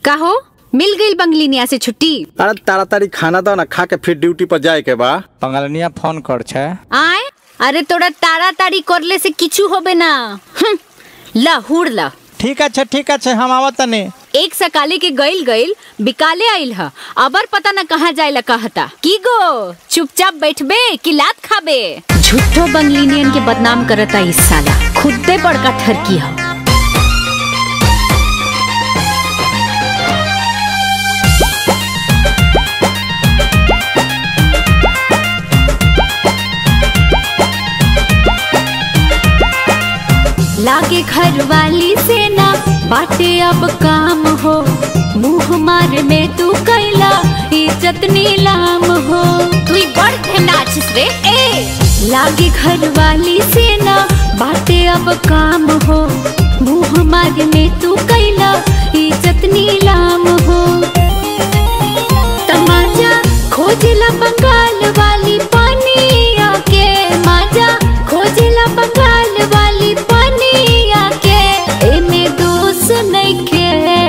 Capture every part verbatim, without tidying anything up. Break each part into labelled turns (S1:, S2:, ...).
S1: का हो मिल गई बंगलिनिया से छुट्टी?
S2: अरे ताड़ाताड़ी खाना दो ना, खा के फिर ड्यूटी पर जाए के बा।
S3: बंगलिनिया फोन कर छे
S1: आए। अरे तोड़ा ताड़ाताड़ी करले से किचू होबे ना। ला हुड़ ला।
S3: ठीक है ठीक है हम आवत तनी।
S1: एक सकाले के गइल गइल बिकाले आइल ह, अबर पता न कहाँ जाए ला कहता। की गो चुपचाप बैठबे कि लात खाबे? झूठो बंगलिनियन के बदनाम करता इस साला, खुदे बड़का ठरकी ह। लागे घर वाली से ना बाटे अब काम हो, मुँह मार में तू कैला इज्जत नीलाम हो। तू बड़ नाचिस रे ए। लागे घर वाली से ना बाटे अब काम हो, मुँह मार में तू कैला इज्जत नीलाम हो। तमाचा खोजला बंगाल वाली पानी आके, माजा खोजला बंगाल वाली पानी आके। एमे दोष नइखे,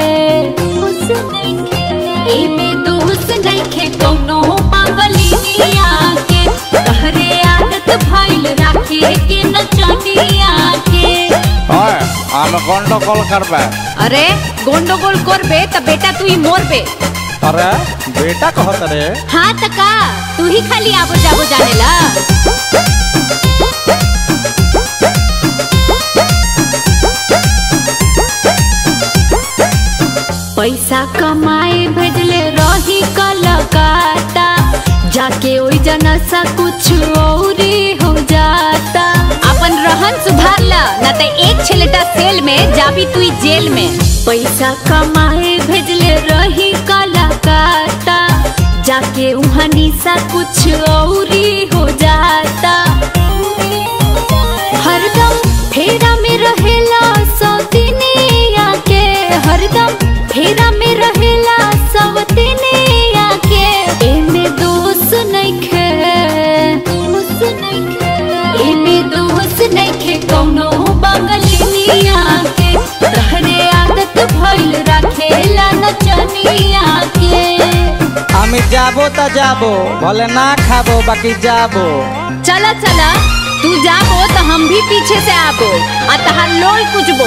S1: एमे दोष नइखे कौनो पागलिनिया के। तहरे आदत भइल राखे के नचनिया के।
S3: ओए हम गंडगोल करबे।
S1: अरे गंडगोल करबे त बेटा तू ही मोरबे।
S3: अरे बेटा कहत रे।
S1: हाँ तका तू ही खाली आबो जाबो जानेला। पैसा कमाए भेजले रही कलकत्ता, जाके ओई जना सा कुछ औरी हो जाता। अपन रहन सुधार ला ना ते एक छलेटा सेल में जाबी तू जेल में। पैसा कमाए भेजले रही कलकत्ता, जाके उहनी सा कुछ औरी हो जाता। हरदम फेरा में रहेला सौतिनिया के, हरदम फेरा में रहेला सवतिनिया के। एमे दोष नइखे, एमे दोष नइखे कौनो बंगलिनिया के। तहरे आदत भइल राखेला नचनिया के।
S3: हम जाबो त जाबो, भले ना खाबो बाकी जाबो।
S1: चला चला तू जाबो तो हम भी पीछे से आबो आ तहार लोई कुचबो।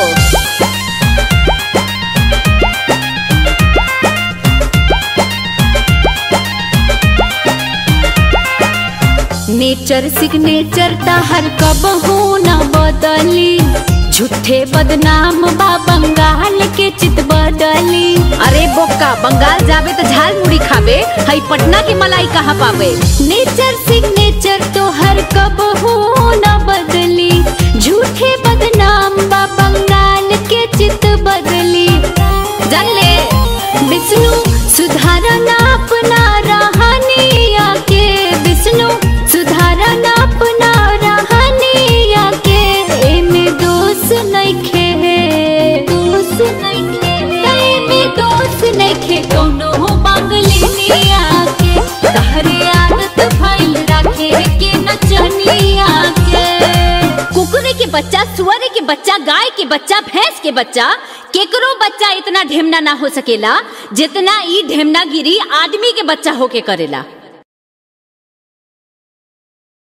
S1: नेचर सिग्नेचर तहर कबहू न बदली, झूठे बदनाम बा बंगाल के चित बदली। अरे बोका बंगाल जाबे तो झाल मुड़ी खाबे, हई पटना की मलाई कहाँ पावे? नेचर सिग्नेचर तो हर कबहू न बदली, झूठे बदनाम बा बंगाल के चित बदली। जान ले विष्णु सुधारना अपना रहनिया के, विष्णु सुधारना अपना रहनिया के। एमे दोष नइखे, दोष नइखे, एमे दोष नइखे कौनो बंगलिनिया के। तहरे आदत भइल राखे के नचनिया के। कुकुरे के बच्चा, सुअरे के बच्चा, गाय के बच्चा, भैंस के बच्चा, केकरो बच्चा इतना ढेमना ना हो सकेला जितना ई ढेमनागिरी आदमी के बच्चा होके करेला।